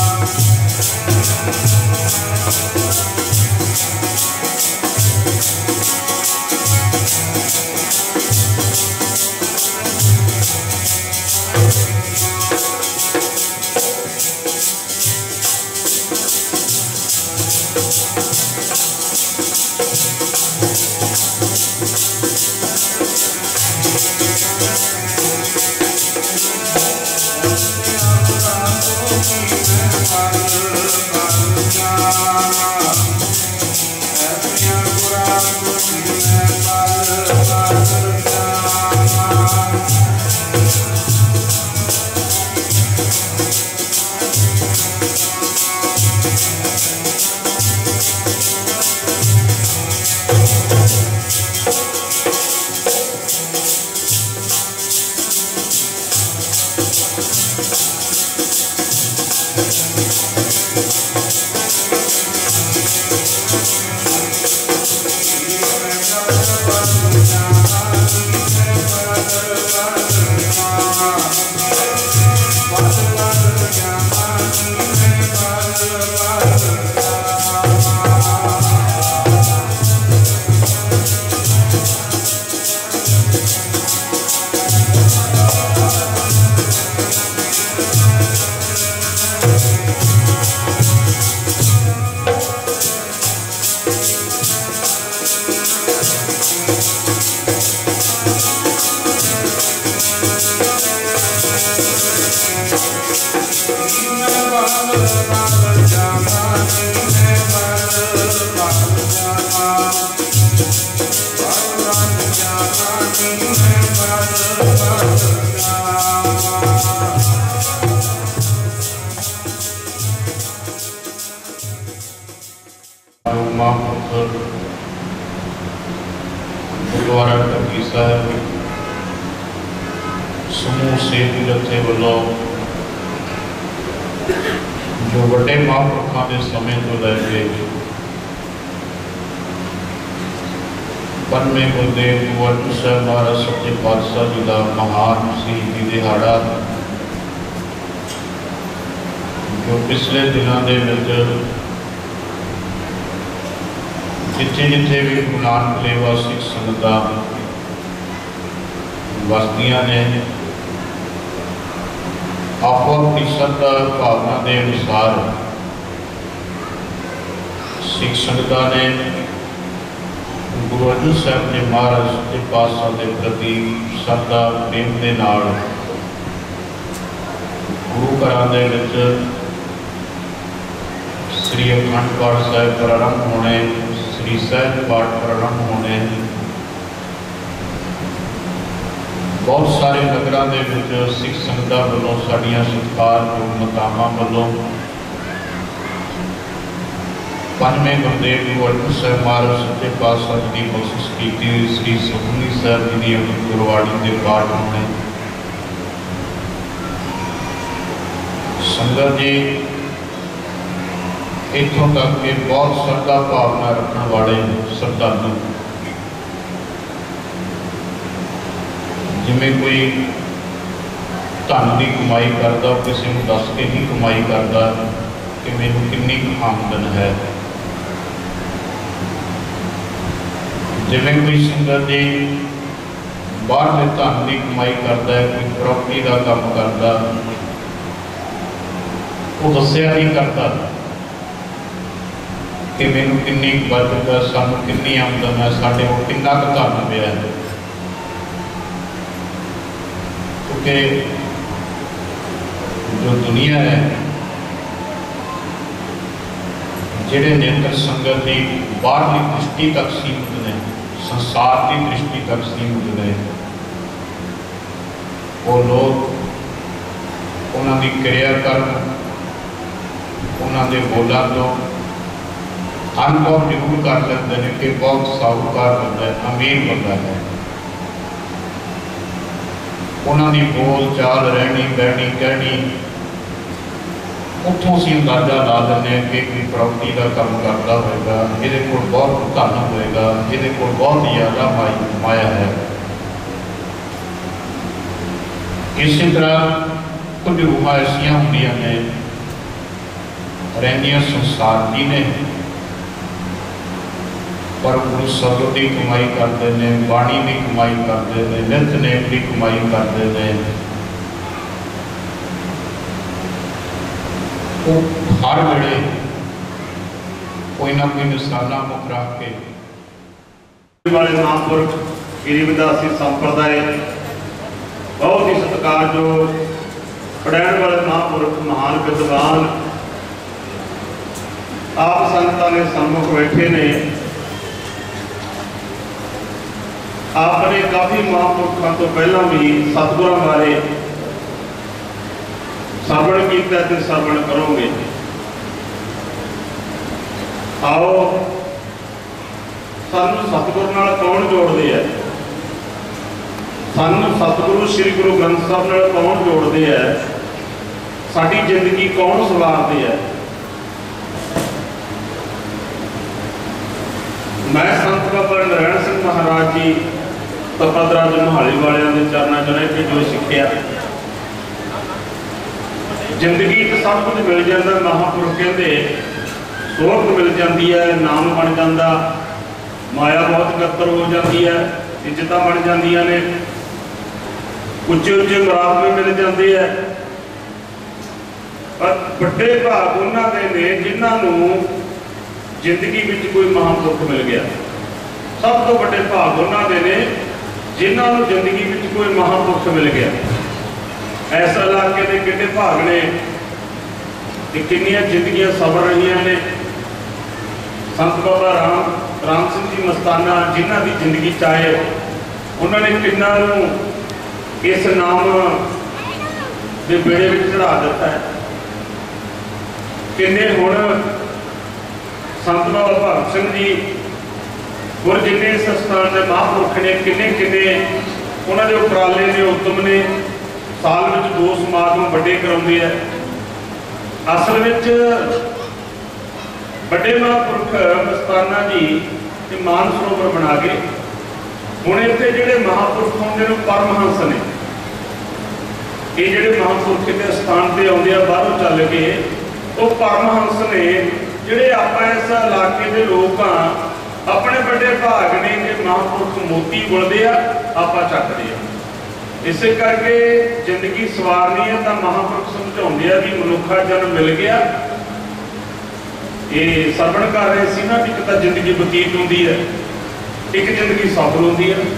गुरुद्वारा टंगी साहब समूह सेवक जत्थे वालों जो बड़े महापुरखों के समय तो लैके पंजवें गुरुदेव गुरु अर्जन साहब महाराज सच्चे पातशाह जी का महान शहीदी दिहाड़ा जो पिछले दिनों के जिथे जिथे भी गुरु नानक लेवा सिख संगत वसदियां ने आपो अपनी श्रद्धा भावना के अनुसार सिख संगत ने गुरु अर्जन साहब जी महाराज सच्चे पातशाह के प्रति श्रद्धा प्रेम के नाल गुरु घरां दे विच श्री अखंड पाठ साहिब प्रारंभ होने, श्री सहज पाठ प्रारंभ होने, बहुत सारे नगरों के सिख संगत वालों साड़ियाँ सत्कारयोग मकामां वालों पंजवें गुरुदेव गुरु अर्जन साहब महाराज सच्चे पातशाह जी की बख्शिश की श्री सुखमनी साहब जी की अमृत गुरबाणी के पाठ होने। संगत जी इतों तक के बहुत श्रद्धा भावना रखने वाले श्रद्धालु जिमें कोई धन की कमाई करता किसी को दस के नहीं कमाई करता कि मैनू कितनी आमदन है। जिमें कोई संगत जी बाहर धन की कमाई करता है, कोई प्रॉपर्टी का काम करता वो दसिया नहीं करता कि मैनू कितनी बचत है, सानू कितनी आमदन है, साढ़े को कितना क धन पिया है। क्योंकि जो दुनिया है जिहड़े नेत्र संगत की बाहरली दृष्टि तक सीमित ने, संसार की दृष्टि तक सीमित ने, वो लोग उन्होंने क्रिया कर्म उन्होंने बोलों तो अनुभव जरूर कर लेते हैं कि बहुत साहूकार बंदा है, अमीर बंदा है। उन्होंने बोल चाल रहनी बहनी कहनी उतों से अंदाजा ला दें कि कोई प्रॉपर्टी का काम करता होगा, ये बहुत धन होएगा, ये बहुत ज़्यादा माया है। इसी तरह कुछ रूहां ऐसिया होंदियां ने ਰਹਿੰਦੀਆਂ ਸੰਸਾਰ ਦੀ ने, पर गुरु शब्द की कमाई करते हैं, बाणी की कमाई करते हैं, नितनेम की कमाई करते हैं। वो हर वेले कोई ना कोई निशाना मुख रख के वाले महापुरुष गिरीवदासी संप्रदाय बहुत ही सत्कारयोग पढ़ाने वाले महापुरुष महान विद्वान आप संतां ने सम्मुख बैठे ने। आपने काफ़ी महापुरुषों तो पहला भी सतगुरां बारे श्रवण किया ते श्रवण करोगे। आओ सानू सतगुरु नाल कौन जोड़ते हैं, सानू सतगुरु श्री गुरु ग्रंथ साहब नाल कौन जोड़ते हैं, साडी जिंदगी कौन सवारते हैं। मैं संत बाबा नारायण सिंह महाराज जी तपदराज मोहाली वालियां दे चरणों च रह के जो सीखिया, जिंदगी च सब कुछ मिल जाता। महापुरुष कहते सोहत मिल जाती है, नाम बन जाता, माया बहुत कत्तर हो जाती है, इज्जत बन जांदियां ने, उच्चे उच्चे मुराद में मिल जाते हैं। पर बड़े भाग उन्होंने ने जिन्होंने जिंदगी में कोई महापुरुष मिल गया। सब तो बड़े भाग उन्होंने ने जिन्होंने जिंदगी में कोई महापुरुष मिल गया। ऐसा इलाके के कितने भाग ने, कितनियां जिंदगियां सफर रही ने। संत बाबा राम सिंह जी मस्ताना जिन्हों की जिंदगी चाहे उन्होंने किन्ना इस नाम के बेड़े में चढ़ा दिता है। किन्ने हुण संत बाबा भगत सिंह जी और जिन्हें इस स्थान के महापुरुष ने किन्ने किन्ने उन्होंने उपराले ने उत्तम ने साल में 2 समागम बड़े कराते हैं। असल में बड़े महापुरुष मस्ताना जी मान सरोवर बना के हुण इत्थे जिहड़े महापुरुष आउंदे ने परमहंस ने, ये जिहड़े महापुरुष के स्थान पर आउंदे आ बाहरों चल के, वो परमहंस ने जिहड़े आपां इस इलाके के लोग हाँ अपने बड़े भाग ने कि महापुरुष मोती बुलदे आ आपां चकदे आ। इस करके जिंदगी सवारनी है तो महापुरुष समझाते हैं भी मनुखा जन्म मिल गया। ये श्रवण कर रहे सी ना, एक तो जिंदगी बतीत होती है, एक जिंदगी सफल होती है।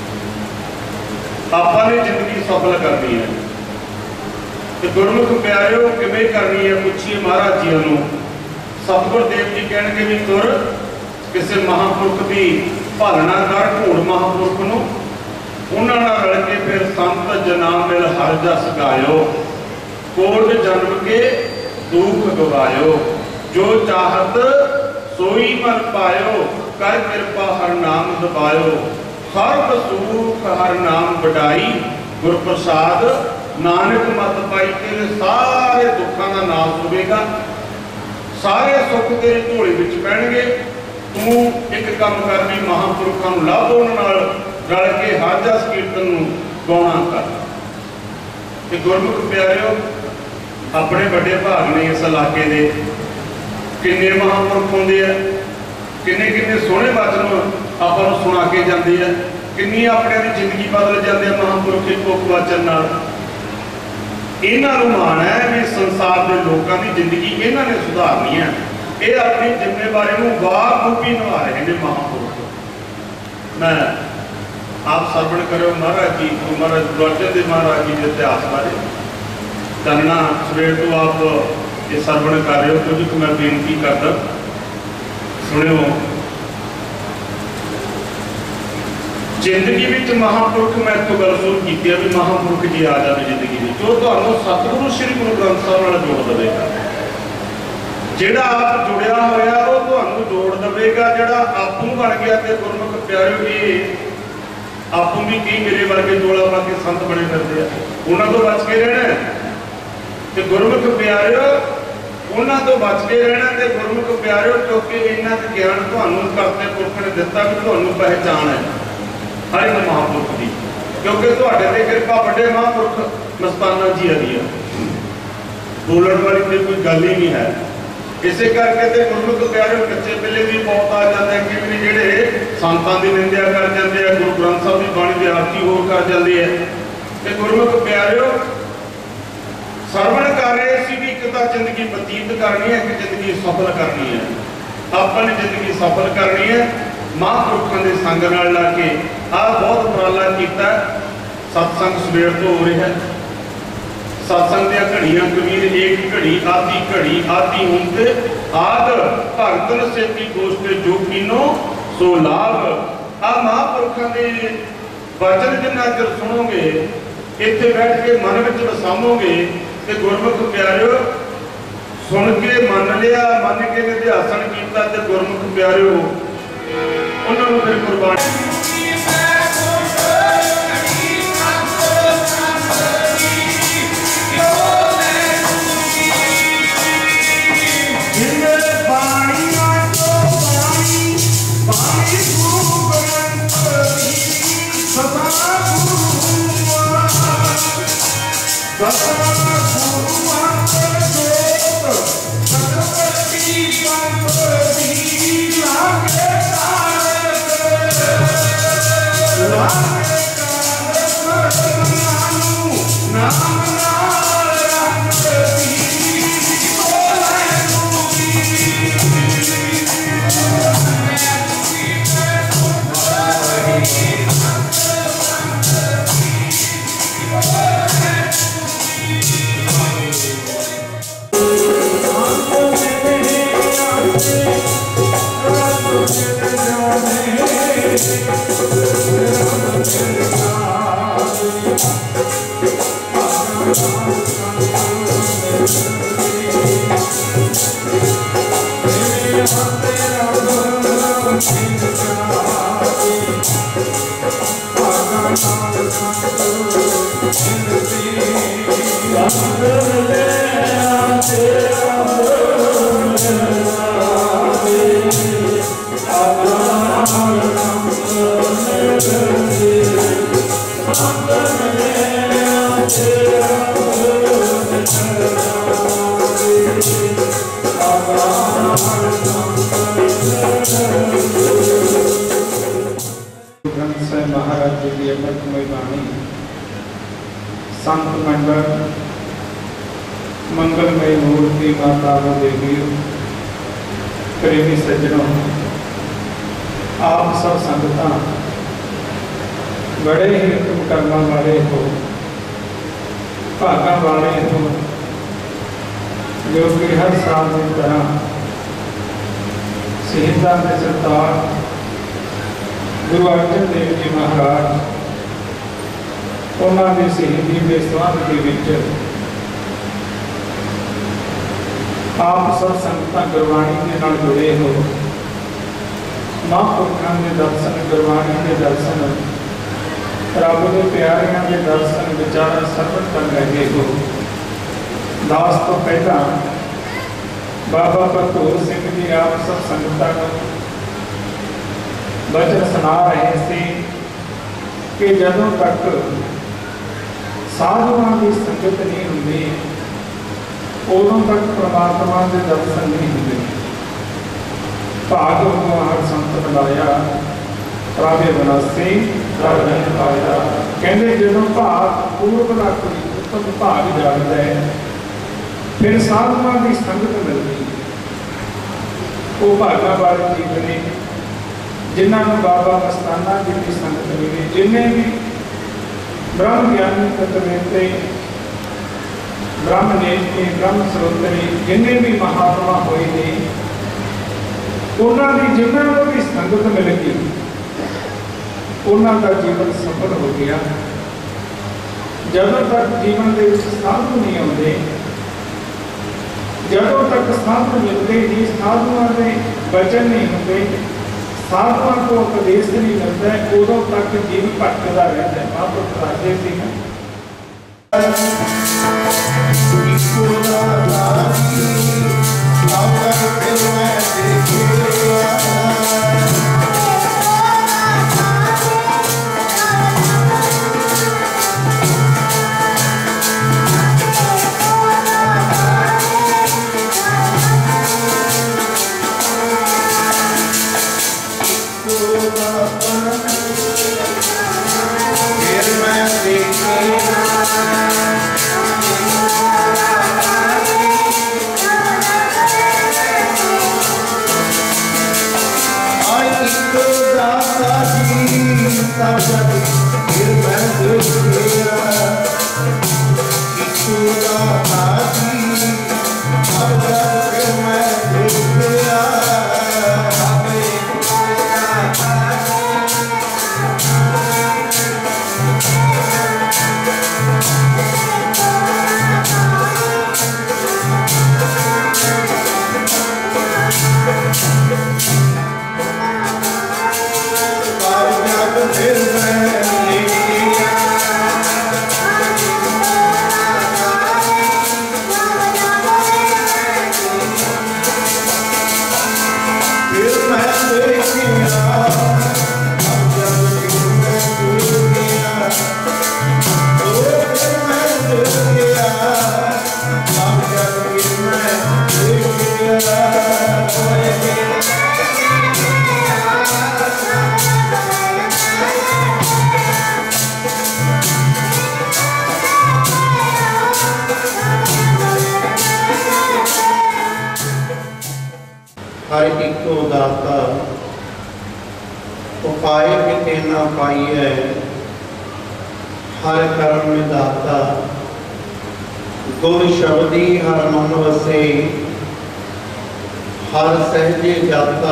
आपने जिंदगी सफल करनी है तो गुरमुख प्यारिओ किवें करनी है, पूछिए महाराज जी नूं। सतगुर देव जी कहणगे भी तुर किसी महापुरुष की भालना कर, ढूंढ महापुरुष नूं, उन्हां नाल रल के फिर संत जना मिल हर जस गायो, कोट जन्म के दुख गवायो, जो चाहत सोई मन पायो, कर कृपा हर नाम दबायो, सर्व सुख हर नाम बढ़ाई, गुर प्रसाद नानक मत पाई। तेरे सारे दुखों का नाश होगा, सारे सुख तेरे झोले विच पैणगे। तू एक काम कर भी महापुरुषों को लभ, उन्हां रल के हर जस कीर्तन गाउणा कर। गुरमुख प्यारिओ अपने बड़े भाग ने इस इलाके के किन्ने महापुरुष होंदे आ, किन्ने किन्ने सोहने वचन आपां नूं सुणा के जांदे आ, किन्नी अपने दी जिंदगी बदल जाते हैं महापुरुष के मुख वचन नाल। इन्हां नूं मान है भी संसार के लोगों की जिंदगी इन्हां ने सुधारनी है। ये अपनी जिम्मेवारी को बाखूबी निभा रहे हैं महापुरुष। मैं आप श्रवण करो महाराज जी को, महाराज गुरु देव महाराज जी के इतिहास बारे जानना। सवेर तो आप ये श्रवण कर रहे हो, कुछ मैं बेनती करदा सुनियो। जिंदगी में महापुरुष मैं एक गल शुरू की भी महापुरुष जी आ जाए जिंदगी में, जो तो सतगुरु श्री गुरु ग्रंथ साहब नाल जोड़ देगा। जिहड़ा आप जुड़िया होया वो तुहानूं जोड़ देगा, जिहड़ा आपूं बन गया तो गुरमुख प्यारिओ जी आपूं भी कई मेरे वर्गे जोड़ा पा के संत बने फिरदे आ, उन्हां तो बच के रहना ते गुरमुख प्यारिओ उन्हां तो बच के रहना ते गुरमुख प्यारिओ, क्योंकि इन्हां दा ज्ञान तुहानूं करते पुरख ने दिता भी तुहानूं पहचान है हर एक महापुरुष की, क्योंकि तुहाडे ते कृपा बड़े महापुरुष मस्ताना जी दी है। बोलण वाली तो कोई गल ही नहीं है। इसे करके तो गुरमुख प्यारे कच्चे पिले भी बहुत आ जाते हैं कि जेडे संतां की निंदा कर जाते हैं, गुरु ग्रंथ साहब की बाणी की आरती होर कर जाती है। तो गुरमुख प्यारे सरवण कर रहे सी भी एक तो जिंदगी बतीत करनी है, एक जिंदगी सफल करनी है। अपनी जिंदगी सफल करनी है महापुरुषों के संग नाल ला के आ बहुत उपराला किया। सत्संग सवेर तो हो रहा है, सत्संग दियां घड़ियां कबीर एक घड़ी आती उनते आद भगतन सेती गोष्ठ जो कीनो सो लाभ। आ महापुरुषों के वचन जिन्ना चਿਰ सुनोगे, इत्थे बैठ के मन में वसाओगे तो गुरमुख प्यारिओ सुन के मन लिया, मन के निध्यासन किया तो गुरमुख प्यारिओ उन्होंने फिर कुर्बानी महाराज जी की अमृतमय वाणी, संत मंडल, मंगलमय मूर्ति, माता देवी, प्रेमी सज्जनों, आप सब संगतां बड़े ही उत्तम कर्मां वाले हो, भागां वाले हो, जो कि हर साल की तरह शहीदां के सरदार गुरु अर्जन देव जी महाराज उन्होंने शहीदी के संबंध के विच आप सब संगतां गुरबाणी के नाल जुड़े हो, महापुरुषों के दर्शन, गुरबाणी के दर्शन, रब के प्यारियां के दर्शन विचार सरवण कर रहे हो। दास तो पहला बाबा भगतूर सिंह जी आप सब संगतां को वचन सुना रहे थे कि जदों तक साधुओं की संगत नहीं होंगी उदों तक परमात्मा के दर्शन नहीं होंगे। भाग हो हर संत बनाया राजे बनासी पाया। कहते जदों भाग पूर्व का कोई उत्तम भाग जागता है फिर साधुओं की संगत मिलती, वो भागा वाले जीव ने जिन्होंने बाबा मस्ताना जी की संगत मिली, जिन्हें भी ब्रह्म ज्ञानी तत्वेते, ब्रह्म नेत्री, ब्रह्म स्रोतरी, जिन्हें भी महात्मा हुए ने उन्होंने जिन्होंने भी संगत मिल गई उन्होंने जीवन सफल हो गया। जदों तक जीवन के साधु नहीं आते, जदों तक साधु मिलते नहीं, साधुओं के वचन नहीं होते, साधुओं को उपदेश नहीं मिलता है, उदों तक जीव भटकता रहता है। महापुरुष राजे सिंह सब जग फिर मैं देख लिया किसू दाता जी सब जग फिर मैं देख लिया हर इको दाता उपाय किते ना पाइए हर कर्म में दाता गुर शब्दी हर मन वसे हर सहजे जाता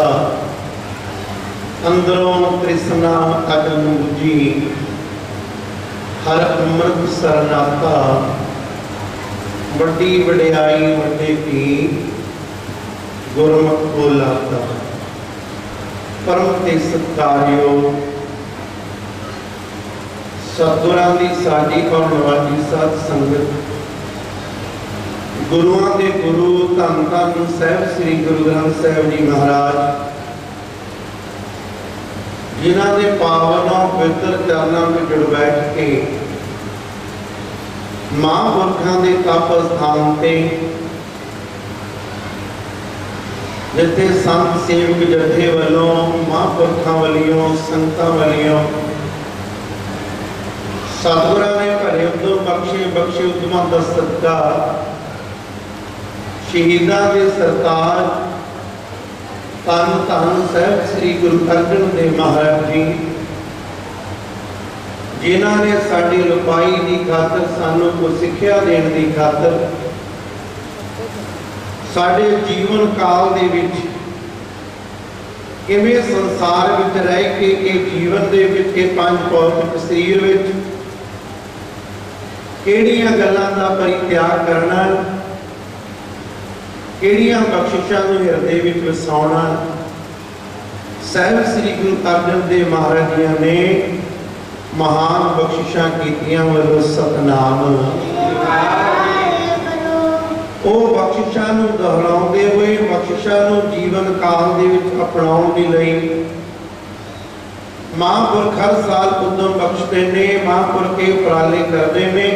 अंदरों तृष्णा अगन बुझी हर अमृत सरनाता वड्डी वड्याई वड्डे की गुरमुख को लाता परम ते सत्कारियो सतगुरां दी साडी और नवाजी साध संगत गुरुआं दे गुरु धन धन साहिब श्री गुरु ग्रंथ साहिब जी महाराज जिन्हां दे पावन और पवित्र चरनां में जुड़ बैठ के महापुरखां दे तप स्थान ते जिथे संत सेवक जथे वालों महापुरखों वालियों संतां वालियों सतगुरां ने भरे उद्दम बख्शे उद्दमां दा सदका शहीदां दे सरताज धन धन साहिब श्री गुरु अर्जन देव महाराज जी जिन्हां ने साडी रुपाई की खातर सानू को सिक्ख्या देने की खातर साडे जीवन काल दे विच किवें संसार विच रह के ये जीवन दे विच ये पंज भौतिक शरीर विच किहड़ियां गल्लां दा परित्याग करना किहड़ियां बख्शिशां नूं हिरदे विच वसाउणा साहिब श्री गुरु अर्जन देव महाराज जी ने महान बख्शिशां कीतियां वल्लों सतनाम वो बख्शिशां नूं दोहराउंदे हुए बख्शिशां नूं जीवन काल दे विच अपनाउण दे लई महापुरख हर साल उद्दम बख्शते ने महापुरख के उपराले करते हैं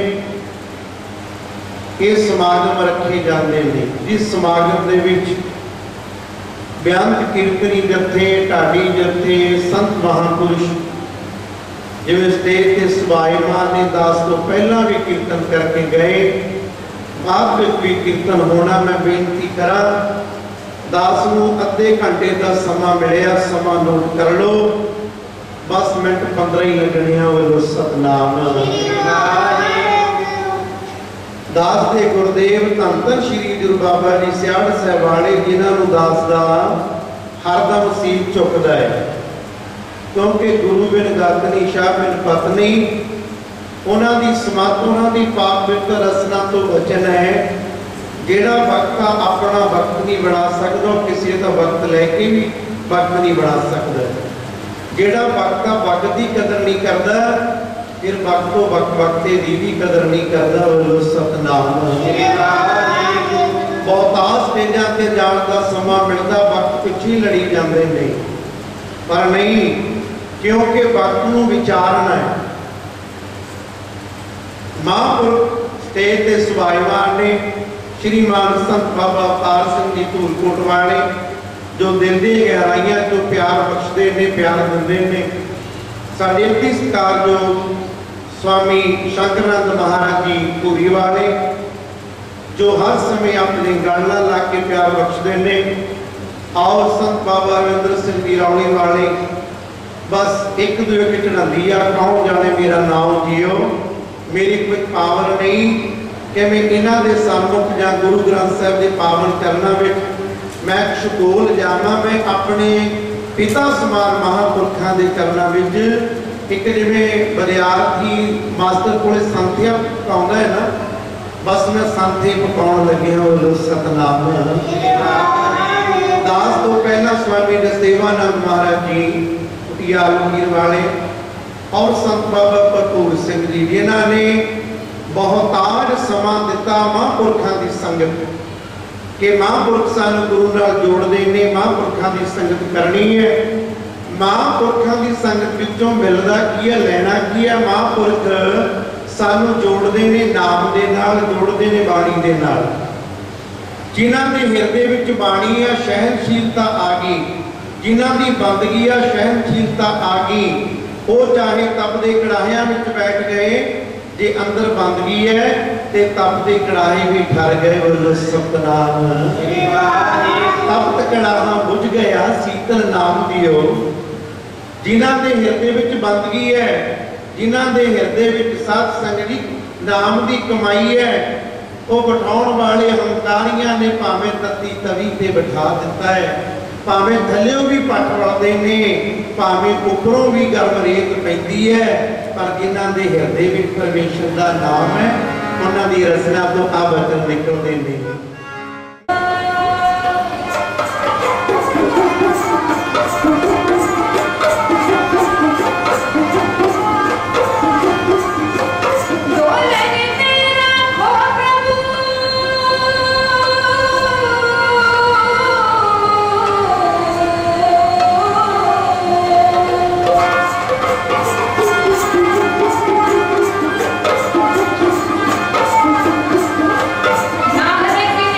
ये समागम रखे जाते हैं जिस समागम दे विच बेअंत कीर्तनी जथे ढाडी जथे संत महापुरुष जिवें स्टेज ते सभाईमान ने दास तो पहला भी कीर्तन करके गए आप भी कीर्तन होना मैं बेनती करा दास नूं अद्धे घंटे का समा मिलिया समा नोट कर लो बस मिनट 15 ही लगने वालों सतनाम दास दे गुरुदेव धन धन श्री गुरु बाबा जी सियाड़ साहब वाले जिन्हां नूं दास दा हरदम सीत चुकदा है क्योंकि गुरु बिन गातनी शाह बिन पत्नी उन्हां दी समत उन्हां दी पाक पवित्र रसना तो वचन है जेड़ा भक्ता अपना भक्त नहीं बना सकदा किसी का भक्त लेके भी भक्त नहीं बना सकदा जेड़ा भक्ता भक्त की कदर नहीं करता फिर भक्तों भक्ते की भी कदर नहीं करता बोलो सतनाम बहुतां स्टेजां ते जाण दा समा मिलदा भक्त पिछे लड़ी जांदे ने पर नहीं क्योंकि भक्त नूं विचारना है महापुरुष स्टेज ते सुभाईमान ने श्रीमान संत बाबा अवतार सिंह जी धूलकोट वाले जो दिल दी गहराइयां जो प्यार बख्शते ने प्यार दिंदे ने साडे अति सत्कारयोग स्वामी शंकरानंद महाराज जी धूरी वाले जो हर समय अपने गल नाल ला के प्यार बख्शते ने और संत बाबा रविंद्र सिंह जी रौली वाले बस एक दूए के चढ़ाती आ, कौन जाने मेरा नाम जियो, मेरी कोई पावर नहीं कि मैं इन्हां दे सन्मुख जां गुरु ग्रंथ साहिब के पावन चरणों में मैं शकूल जावां। मैं अपने पिता समान महापुरखों के चरणों में एक जिवें विद्यार्थी मास्टर को संथिया पकाउंदा है ना, बस मैं संथी पकाउण लगी हाँ। बोलो सतनाम। दास तो पहला स्वामी नरसेवानंद महाराज जी कुटिया आलमगीर वाले और संत बाबा भरपूर सिंह जी, जिन्हों ने बहुताज समा दिता महापुरखों की संगत कि महापुरख सानू गुरु नाल जोड़ते हैं, महापुरखों की संगत करनी है। महापुरखों की संगत विचों मिलदा की है, लेना की है। महापुरख सानू जोड़ते हैं नाम दे नाल, जोड़ते हैं बाणी दे नाल। जिन्हां दे हिरदे विच बाणी है, सहनशीलता आ गई, जिन्हां दी बंदगी है, सहनशीलता आ गई। वो चाहे तपदे कड़ाहियां विच बैठ गए, जे अंदर बंदगी है ते तपदे कड़ाहे भी ठर गए। बोलो सतनाम। तपत कड़ाहा बुझ गया, शीतल नाम दियो। जिन्हां दे हिरदे विच बंदगी है, जिन्हां दे हिरदे विच साध संगत दी नाम दी कमाई है, वो बिठाउण वाले हंकारियां ने भावें तत्ती तवी ते बिठा दिता है, भावें थल्लियों भी पट वलदे ने, भावें उपरों भी गर्म रेत पैंदी है, पर जिन्हां दे हिरदे विच परमेश्वर दा नाम है, उन्हां दी रचना तो आ वचन निकलदे ने। नाम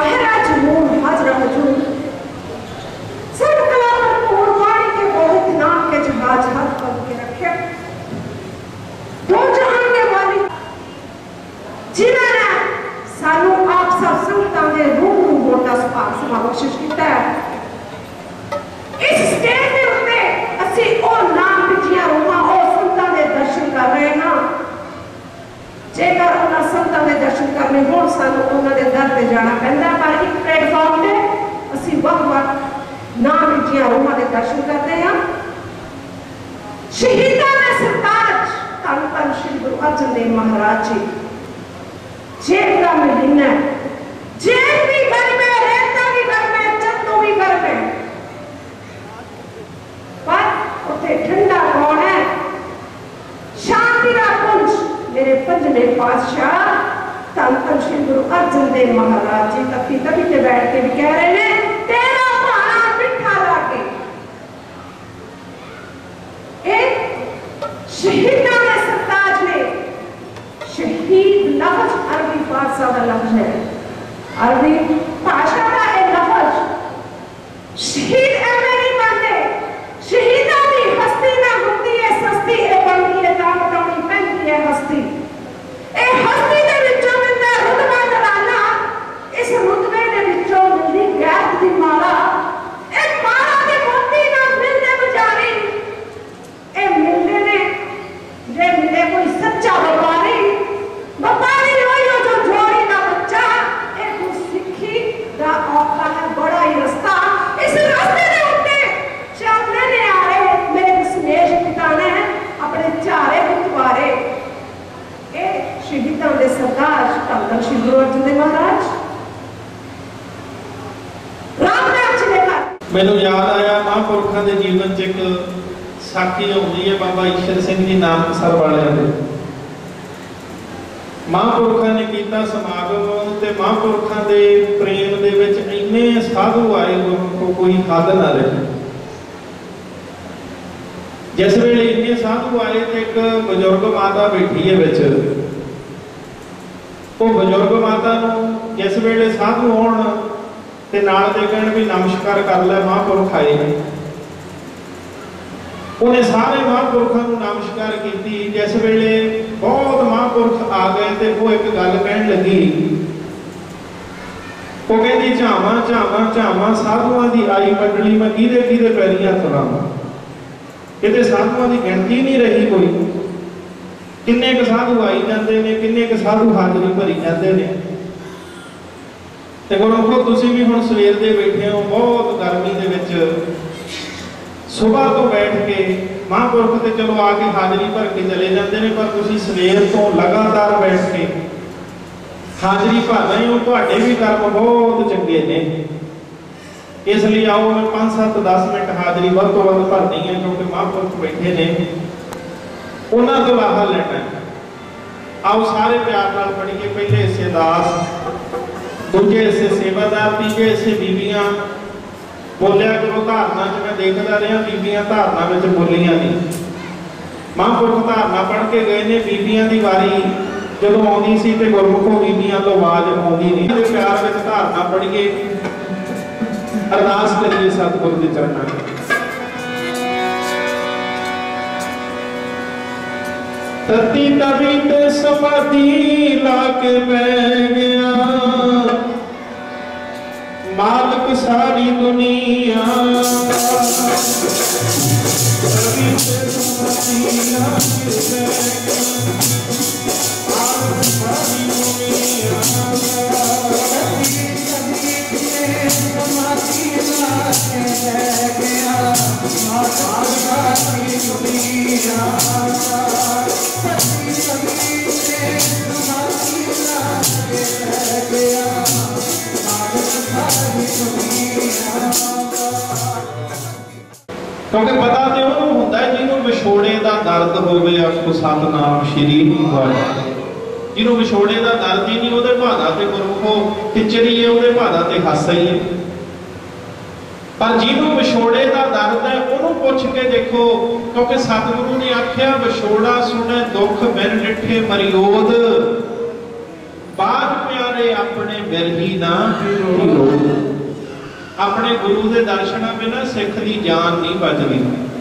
महाराज मूल हाजरा हजूर सब कला भरपूर वाणी के बहुत नाम के जहाज हाथ पल के रखे दो जहान के वाली जिन्होंने सानू आप सब संतां दे रूह नूं मोटा सपाक समा बख्शिश कीता है। इस स्टेज के उत्ते असी ओ नाम बिटिया रूहां ओ संतां दे दर्शन कर रहे हां। जेकर उन्हां संतां दे दर्शन करने होण सानू उन्हां दे दर ते जाना पैंदा, पर एक प्लेटफॉर्म ते असी वक्त नाम बिटिया रूहां दे दर्शन करते हैं। शहीदां दे सरताज धन धन श्री गुरु अर्जन देव महाराज जी जेठ का महीना, जेठ भी घर में, रेता भी घर में, चंदू भी घर में, पर उसे ठंडा कौन है? शांति का पुंज मेरे पंजवें पातशाह धन धन श्री गुरु अर्जन देव महाराज जी तभी तभी से बैठ के भी कह रहे हैं तेरा भाना मिठा लागे। एक शहीदां दे सरताज ने शहीद लफ्ज अरबी फारसा का लफ्ज है, अरबी भाषा का एक लफ्ज। शहीद एवं नहीं बनते, शहीदां की हस्ती ना होती है सस्ती, ए बनती है दाम कटौनी पहनती है हस्ती। ए हस्ती दे विचों मिलदा रुतबा दलाना, इस रुतबे दे विचों मिलदी गैरत दी माला। ए माला दे मोती ना मिलदे बजारी, ए मिलदे ने जे मिले कोई सच्चा व्यापारी, व्यापारी होई हो जो जोड़ी दा बच्चा। ए कुछ सिक्खी दा औखा है बड़ा ही रास्ता, इस रास्ते दे उत्ते चलने ने आ रहे मेरे स्नेह पिता ने अपने चारे बुतवारे। ए शहीदां दे सरताज धन धन श्री गुरु अर्जन देव महाराज रामनाथ जी ने कहा। मैनू याद आया महापुरखों के जीवन च एक साखी आउंदी है बाबा ईश्वर सिंह जी नानकसर वालियां दे। महापुरखों ने कीता समागम ते महापुरखों के प्रेम दे विच इन्ने साधु आए गुरमुखो कोई हद ना रही। जिस वेले इन्ने साधु आए तो एक बजुर्ग माता बैठी है विच, वो बजुर्ग माता नूं जिस वेले साधु आउण ते नाल दे कहण भी नमस्कार कर लै महापुरख आए ने, उन्हें सारे महापुरखों को नमस्कार की। जिस वेले बहुत महापुरख आ गए तो वो एक गल कहन लगी, वो कहती झावा झावा झावा साधुआं की आई मंडली मैं किहदे किहदे पैरी हथ लावां। किते साधुआं की गिणती नहीं रही कोई, किन्ने क साधु आई जाते हैं, किन्ने क साधु हाजरी भरी जाते हैं। ते गुरमुखो तुसीं भी हुण सवेर दे बैठे हो, बहुत गर्मी दे विच सुबह तो बैठ के महापुरख ते चलो आके हाजरी भर के चले जाते हैं, पर तुसीं सवेर तो लगातार बैठ के हाजरी भर रहे हो। तुहाडे भी कर्म बहुत चंगे ने, इसलिए आओ मैं 5-7-10 मिनट हाजरी वध तो वध भरनी है, क्योंकि महापुरख बैठे ने उन्हां तो लाहा लेना है। आओ सारे प्यार नाल पढ़िए, पहले हिस्से दास, दूजे हिस्से सेवादार, तीजे हिस्से बीबियां। बोलिया करो धारना च मैं देखता रहा बीबियां धारना में बोलियां नहीं। महापुरख धारना पढ़ के गए ने, बीबियां की वारी जो आती सी तो गुरमुखों बीबियां तो आवाज आती नहीं। प्यार में धारना पढ़िए, अरदास करिए सतगुरु के चरणों में। तती तभी ते समाधि लाके बह गया, मालिक सारी दुनिया। तभी ते समाधि लाके बह गया, मालिक सारी दुनिया। क्योंकि पता तो उन्होंने होंदा है जिन्हों विछोड़े का दर्द होवे, आखो सतनाम श्री वाहिगुरू। जिन्हों विछोड़े का दर्द ही नहीं, वो भादा तो गुरमुखो टिचरी है, वो भादा तो हासा ही है। पर जिन्हों विछोड़े का दर्द है उन्होंने पूछ के देखो, क्योंकि सतगुरु ने आख्या विछोड़ा सुने दुख बिन डिठे मरियोद, बाज प्यारे अपने बिरही ना हीरो। अपने गुरु के दर्शना बिना सिख की जान नहीं बचती।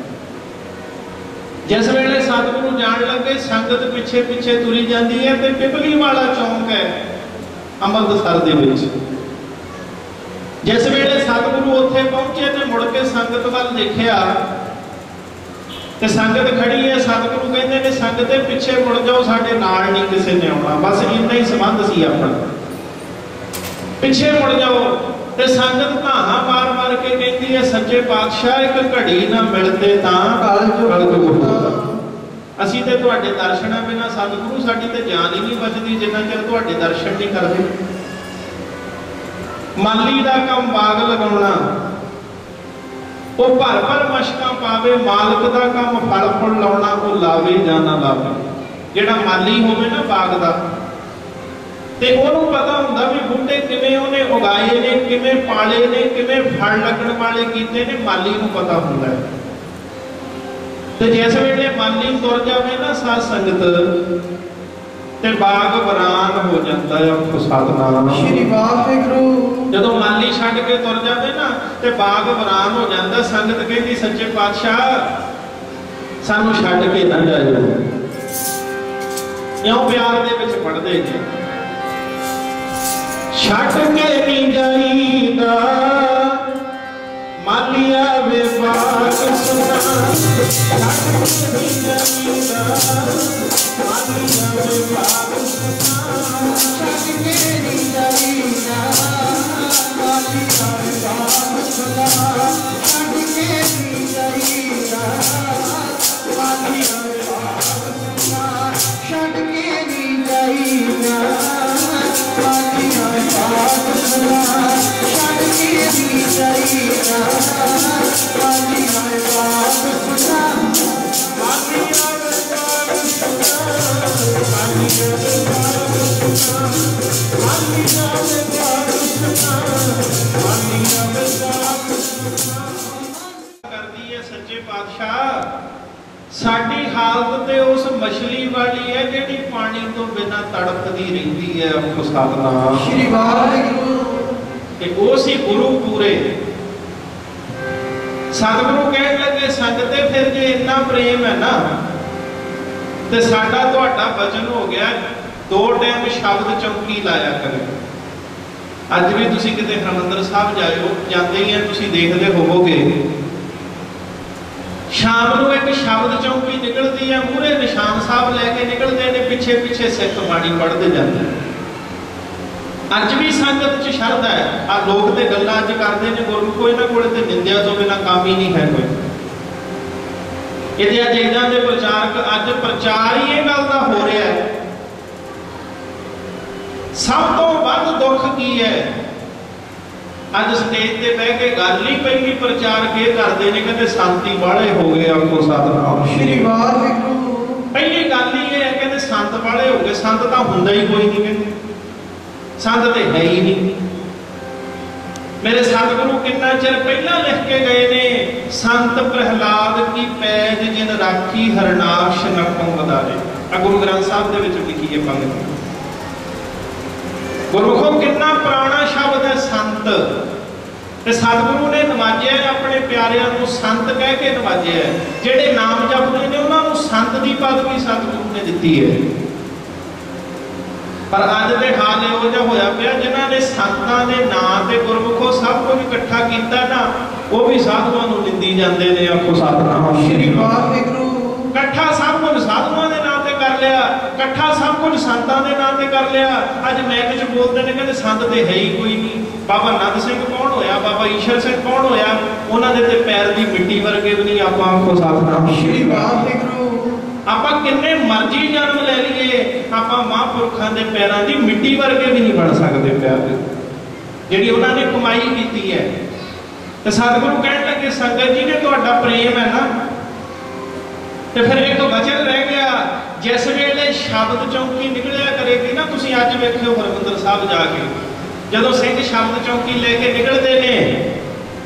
जिस वेले सतगुरु जान लगे संगत पिछे पिछे तुरी जाती है तो पिपली वाला चौंक है अमृतसर दे विच। जिस वेले सतगुरु उत्थे पहुंचे तो मुड़ के संगत वाल देखिया ते संगत खड़ी है। सतगुरु कहते ने संगत पिछे मुड़ जाओ, साडे नाल नहीं किसी ने आउणा, बस इन्ना ही संबंध सी अपना, पिछे मुड़ जाओ। ते संगत धाहा मार मार के कहती है सच्चे पातशाह एक घड़ी ना मिलते असी ते तुहाडे दर्शना बिना सतगुरु साडी ते जान ही नहीं बचती जिन्ना चਿਰ तुहाडे दर्शन नहीं करते। माली दा काम बाग लगाउणा, वो भर भर मशकां पावे, मालक दा काम फल फुल लाउणा, वो लावे जां ना लावे। जिहड़ा माली होवे ना बाग दा ते ओनू पता हुंदा भी बूटे किवें ओने उगाए ने, किवें पाले ने, किवें फल लगण वाले कीते ने, माली नूं पता हुंदा है। ते जिस वेले माली तुर जावे ना साध संगत ते बाग बरान हो जाता है। सतनाम श्री वाहिगुरू। जदों माली छड्ड के तुर जावे ना ते बाग बरान हो जाता। संगत कहती सच्चे पातशाह सानू छड्ड के ना जाओ। क्यों प्यार दे विच पढ़दे ने छड्ड के नहीं जाईदा मालिया वे बाग सुना। छड्ड के नहीं जाईदा मालिया वे बाग सुना। छड्ड के नहीं जाईदा मालिया वे बाग सुना। छड्ड के नहीं जाईदा मालिया वे बाग सुना। छड्ड के नहीं जाईदा मालिया वे बाग सुना। छड्ड के नहीं जाईदा मालिया वे बाग सुना। मालिया वे बाग सुना। मालिया वे बाग सुना। मालिया वे बाग सुना। मालिया वे बाग सुना। करदी है सच्चे पातशाह साडी हालत ते उस मछली वाली है जिहड़ी पानी तो बिना तड़पदी रहिंदी है। आपको सतनाम श्री वाहिगुरू। ते वो सी गुरु पूरे। सतगुरु कहन लगे संगते फिर जे इन्ना प्रेम है ना ते साडा तुहाडा वचन हो गया 2 टाइम शब्द चौकी लाया करें। अज भी तुसी किते हरमंदर साहब जाओ जाते ही हैं, तुसी देखते होवोगे शाम को एक शब्द चौकी निकलती है, मूहरे निशान साहब लैके निकलते हैं, पिछे पिछे सिख बाणी पढ़ते जाते हैं। अज भी संगत च शरधा है। आ लोग तो गल्लां अज करते हैं गुरमुखो इन्हां कोल ते निंदिया तो बिना काम ही नहीं है कोई। इहदे अज इदां दे प्रचारक अज प्रचार ही इह गल दा हो रहा है। सब तो वध दुख की है अज स्टेज ते बह के गल ही पहली प्रचार के करते हैं, कहते संत ही बाले हो गए। आपको सतनाम श्री वाहिगुरू। पहली गल ही है कहते संत बाले हो गए। संत तो हुंदा ही कोई नहीं, कहते संत तो है ही नहीं। मेरे सतगुरु कितना चिर पहला लिख के गए ने, संत प्रहलाद की पैज जिन राखी हरनाक्ष नकों बदारे। गुरु ग्रंथ साहब दे विच लिखी है पंक्ति। गुरमुखो कितना पुराना शब्द है संत। ते सतगुरु ने नवाजिया अपने प्यारिਆਂ ਨੂੰ संत कह के नवाजिया। ਜਿਹੜੇ नाम जपते ने उन्होंने संत की पदवी सतगुरु ने दी है। पर अज के हाल इहो जिहा होया पिया जिन्हां ने संतां दे नां ते गुरमुखो सब कुछ इकट्ठा कीता ना, वो भी साधुआं नूं निंदी जांदे ने। आखो सतनाम श्री वाहिगुरू। इकट्ठा सब कुछ साधुआं दे नां ते कर लिया, इकट्ठा सब कुछ संतां दे नां ते कर लिया। अज मैक च बोलते हैं कहते संत ते है ही कोई नहीं। बाबा नंद सिंह कौन होया, बाबा ईश्वर सिंह कौन होया, उन्हां दे ते पैर दी मिट्टी वर्गे भी नहीं। आपां आखो सतनाम श्री वाहिगुरू। आपां किन्ने मर्जी जन्म ले लीए, आपां महापुरखां दे पैरां दी मिट्टी वर्गे भी नहीं बन सकते पैर दे, जिहड़ी उन्हां ने कमाई कीती है। ते सतगुरु कहण लगे संगत जी ने तुहाडा प्रेम है ना, ते फिर एक वचन रह गया। जिस वेले शब्द चौकी निकलिया करेगी ना, तुसीं अज वेखिओ हरमंदर साहब जाके जदों सिंह शब्द चौकी लेके निकलते ने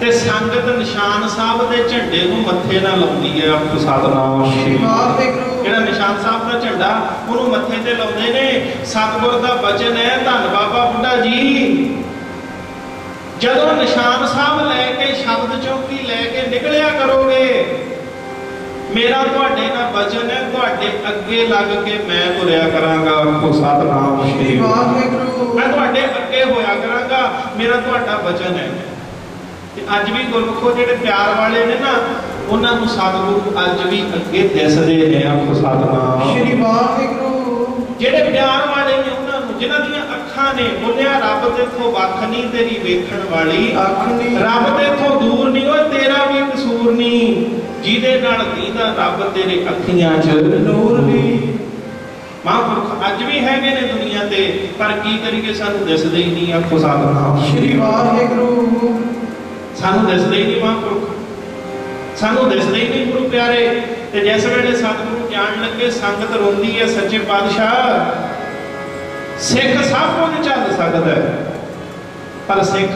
ਤੇ ਸੰਗਤ ਨਿਸ਼ਾਨ ਸਾਹਿਬ ਦੇ ਝੰਡੇ ਨੂੰ ਮੱਥੇ ਨਾਲ ਲਾਉਂਦੀ ਹੈ। ਆਪ ਸਤਨਾਮ ਸ਼੍ਰੀ ਵਾਹਿਗੁਰੂ। ਜਿਹੜਾ ਨਿਸ਼ਾਨ ਸਾਹਿਬ ਦਾ ਝੰਡਾ ਉਹਨੂੰ ਮੱਥੇ ਤੇ ਲਾਉਂਦੇ ਨੇ। ਸਤਿਗੁਰ ਦਾ ਬਚਨ ਹੈ, ਧੰਨ ਬਾਬਾ ਬੁੱਢਾ ਜੀ, ਜਦੋਂ ਨਿਸ਼ਾਨ ਸਾਹਿਬ ਲੈ ਕੇ ਸ਼ਬਦ ਚੌਕੀ ਲੈ ਕੇ ਨਿਕਲਿਆ ਕਰੋਗੇ, ਮੇਰਾ ਤੁਹਾਡੇ ਨਾਲ ਬਚਨ ਹੈ, ਤੁਹਾਡੇ ਅੱਗੇ ਲੱਗ ਕੇ ਮੈਂ ਤੁਰਿਆ ਕਰਾਂਗਾ। ਆਖੋ ਸਤਨਾਮ ਸ਼੍ਰੀ ਵਾਹਿਗੁਰੂ। ਮੈਂ ਤੁਹਾਡੇ ਅੱਗੇ ਹੋਇਆ ਕਰਾਂਗਾ, ਮੇਰਾ ਤੁਹਾਡਾ ਬਚਨ ਹੈ। ਤੇ ਅੱਜ ਵੀ ਗੁਰਮੁਖੋ ਜਿਹੜੇ ਪਿਆਰ ਵਾਲੇ ਨੇ ਨਾ, ਉਹਨਾਂ ਨੂੰ ਸਤਿਗੁਰੂ ਅੱਜ ਵੀ ਅੱਗੇ ਦਿਸਦੇ ਨੇ। ਆਖੋ ਸਤਨਾਮ ਸ਼੍ਰੀ ਵਾਹਿਗੁਰੂ। ਜਿਹੜੇ ਪਿਆਰ ਵਾਲੇ ਨੇ ਉਹਨਾਂ ਨੂੰ, ਜਿਨ੍ਹਾਂ ਦੀਆਂ ਅੱਖਾਂ ਨੇ, ਬੋਲਿਆ ਰੱਬ ਤੇਥੋਂ ਵੱਖ ਨਹੀਂ, ਤੇਰੀ ਵੇਖਣ ਵਾਲੀ ਅੱਖ ਨਹੀਂ, ਰੱਬ ਤੇਥੋਂ ਦੂਰ ਨਹੀਂ, ਓਏ ਤੇਰਾ ਵੀ ਕਸੂਰ ਨਹੀਂ, ਜਿਹਦੇ ਨਾਲ ਦੀਦਾ ਰੱਬ ਤੇਰੇ ਅੱਖੀਆਂ 'ਚ ਨੂਰ ਵੀ। ਮਹਾਂਪੁਰਖ ਅੱਜ ਵੀ ਹੈਗੇ ਨੇ ਦੁਨੀਆ ਤੇ, ਪਰ ਕੀ ਕਰੀਏ, ਸਾਨੂੰ ਦਿਸਦੇ ਹੀ ਨਹੀਂ। ਆਖੋ ਸਤਨਾਮ ਸ਼੍ਰੀ ਵਾਹਿਗੁਰੂ। ਸਾਨੂੰ ਦਿਸਦੇ ਹੀ ਨਹੀਂ ਮਹਾਂਪੁਰਖ, ਸਾਨੂੰ ਦਿਸਦੇ ਹੀ ਨਹੀਂ ਗੁਰੂ ਪਿਆਰੇ। ਤੇ ਜਿਸ ਵੇਲੇ ਸਤਿਗੁਰੂ ਜਾਣ ਲੱਗੇ, ਸੰਗਤ ਰੋਂਦੀ ਹੈ, ਸੱਚੇ ਪਾਤਸ਼ਾਹ ਸਿੱਖ ਸਭ ਕੁਝ ਚੱਲ ਸਕਦਾ ਹੈ, ਪਰ ਸਿੱਖ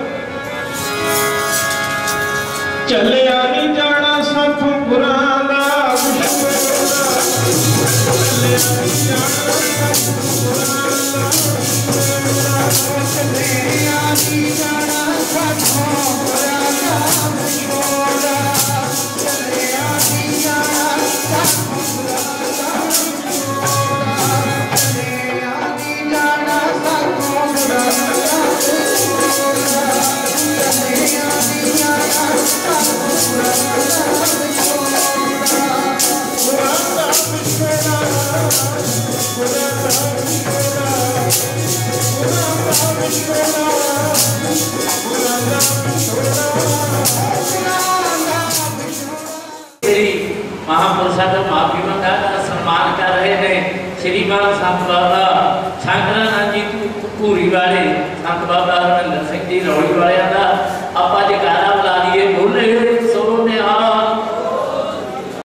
ਚੱਲਿਆ ਨਹੀਂ ਜਾਣਾ ਸਾਥੋਂ ਗੁਰਾਂ ਦਾ। ਚੱਲਿਆ ਨਹੀਂ ਜਾਣਾ ਸਾਥੋਂ ਗੁਰਾਂ ਦਾ, ਚੱਲਿਆ ਨਹੀਂ ਜਾਣਾ ਸਾਥੋਂ ਗੁਰਾਂ ਦਾ ਵਿਛੋੜਾ, ਚੱਲਿਆ ਨਹੀਂ ਜਾਣਾ ਸਾਥੋਂ ਗੁਰਾਂ ਦਾ ਵਿਛੋੜਾ, ਚੱਲਿਆ ਨਹੀਂ ਜਾਣਾ ਸਾਥੋਂ ਗੁਰਾਂ ਦਾ ਵਿਛੋੜਾ, ਚੱਲਿਆ ਨਹੀਂ ਜਾਣਾ ਸਾਥੋਂ ਗੁਰਾਂ ਦਾ ਵਿਛੋੜਾ, ਗੁਰਾਂ ਦਾ ਵਿਛੋੜਾ, ਗੁਰਾਂ ਦਾ ਵਿਛੋੜਾ, ਗੁਰਾਂ ਦਾ ਵਿਛੋੜਾ, ਗੁਰਾਂ ਦਾ ਵਿਛੋੜਾ, ਗੁਰਾਂ ਦਾ ਵਿਛੋੜਾ। श्री महापुरुषों का महापीरों का सम्मान कर रहे हैं। श्री बाबा संत बाबा शंकरानंद जी पूरी वाले, संत बाबा हरमंदर सिंह जी रौली वाले का आप जयकारा बुला लिए बोल रहे